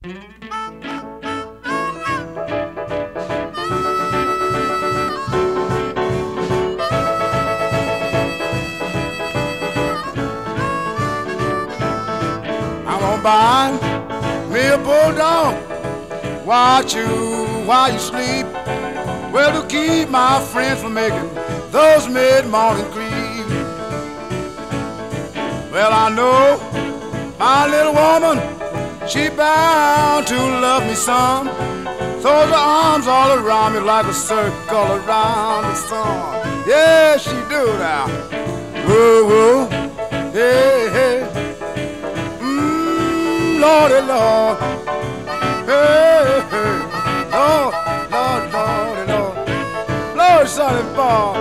I'm gonna buy me a bulldog, watch you while you sleep. Well, to keep my friends from making those mid-morning creeps. Well, I know my little woman, she bound to love me some. Throws her arms all around me like a circle around the sun. Yeah, she do now. Whoa, whoa, hey, hey. Lordy, Lord, hey, hey. Lord, Lord, Lordy, Lord. Lord, son and boy.